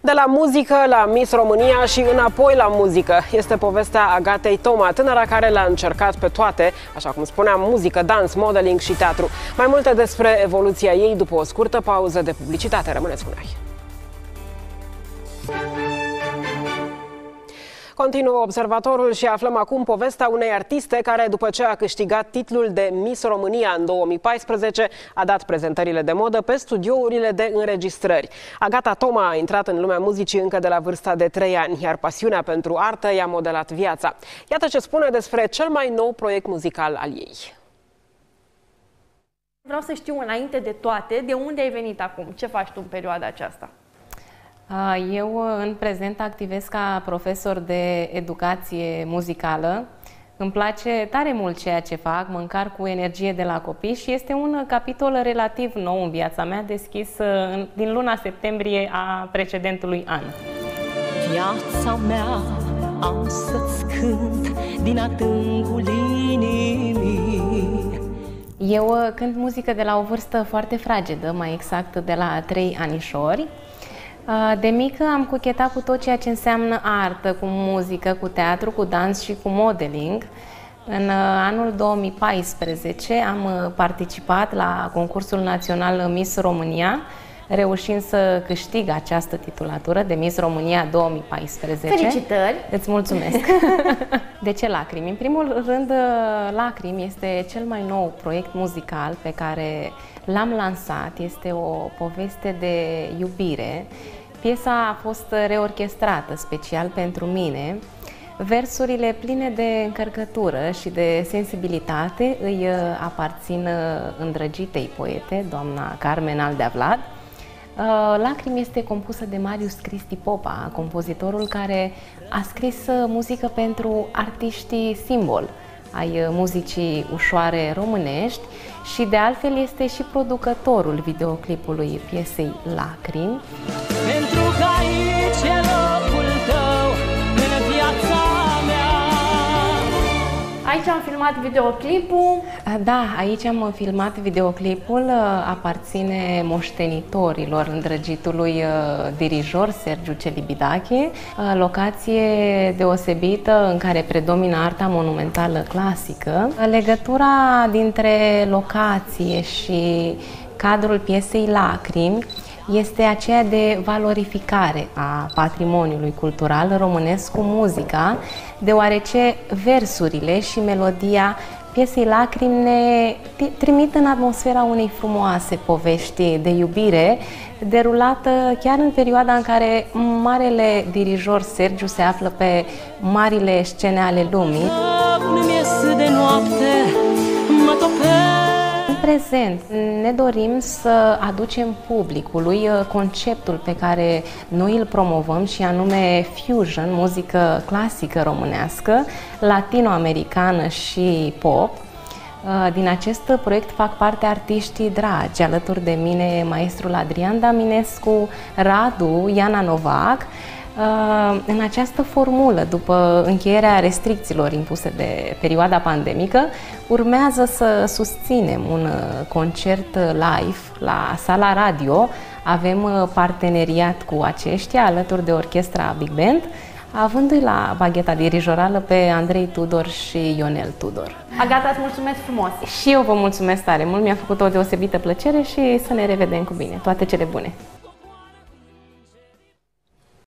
De la muzică la Miss România și înapoi la muzică. Este povestea Agatei Toma, tânăra care le-a încercat pe toate, așa cum spuneam, muzică, dans, modeling și teatru. Mai multe despre evoluția ei după o scurtă pauză de publicitate. Rămâneți cu noi! Continuă Observatorul și aflăm acum povestea unei artiste care, după ce a câștigat titlul de Miss România în 2014, a dat prezentările de modă pe studiourile de înregistrări. Agata Toma a intrat în lumea muzicii încă de la vârsta de 3 ani, iar pasiunea pentru artă i-a modelat viața. Iată ce spune despre cel mai nou proiect muzical al ei. Vreau să știu, înainte de toate, de unde ai venit acum? Ce faci tu în perioada aceasta? Eu în prezent activez ca profesor de educație muzicală. Îmi place tare mult ceea ce fac, mă încarc cu energie de la copii și este un capitol relativ nou în viața mea, deschis din luna septembrie a precedentului an. Viața mea am să-ți cânt din adâncul inimii. Eu cânt muzică de la o vârstă foarte fragedă, mai exact de la 3 anișori. De mică am cochetat cu tot ceea ce înseamnă artă, cu muzică, cu teatru, cu dans și cu modeling. În anul 2014 am participat la concursul național Miss România, reușind să câștig această titulatură de Miss România 2014. Felicitări! Îți mulțumesc! De ce Lacrimi? În primul rând, Lacrimi este cel mai nou proiect muzical pe care l-am lansat. Este o poveste de iubire. Piesa a fost reorchestrată special pentru mine. Versurile pline de încărcătură și de sensibilitate îi aparțin îndrăgitei poete, doamna Carmen Aldea Vlad. Lacrimi este compusă de Marius Cristi Popa, compozitorul care a scris muzică pentru artiștii simbol ai muzicii ușoare românești și de altfel este și producătorul videoclipului piesei Lacrimi. Pentru că aici e locul tău în viața mea. Aici am filmat videoclipul. Da, aici am filmat videoclipul, aparține moștenitorilor îndrăgitului dirijor Sergiu Celibidache, locație deosebită în care predomină arta monumentală clasică. Legătura dintre locație și cadrul piesei Lacrimi este aceea de valorificare a patrimoniului cultural românesc cu muzica, deoarece versurile și melodia piesei Lacrimi ne trimit în atmosfera unei frumoase povești de iubire, derulată chiar în perioada în care marele dirijor Sergiu se află pe marile scene ale lumii. De noapte, mă În prezent ne dorim să aducem publicului conceptul pe care noi îl promovăm și anume fusion, muzică clasică românească, latino-americană și pop. Din acest proiect fac parte artiștii dragi, alături de mine maestrul Adrian Daminescu, Radu, Iana Novac. În această formulă, după încheierea restricțiilor impuse de perioada pandemică, urmează să susținem un concert live la Sala Radio. Avem parteneriat cu aceștia, alături de orchestra Big Band, avându-i la bagheta dirijorală pe Andrei Tudor și Ionel Tudor. Agata, îți mulțumesc frumos! Și eu vă mulțumesc tare mult, mi-a făcut o deosebită plăcere și să ne revedem cu bine. Toate cele bune!